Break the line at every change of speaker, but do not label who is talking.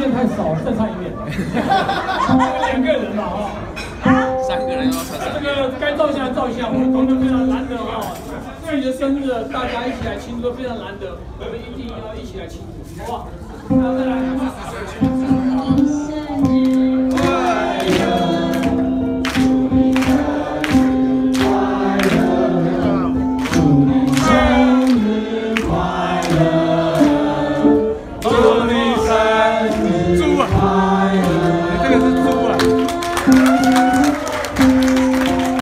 面太少，再唱一遍。2个人嘛，哈。
3个人要唱。
这个该照相照相，同学非常难得哈。自己的生日，大家一起来庆祝，非常难得，我们一定要一起来庆祝，好不好？那再来。生日快乐！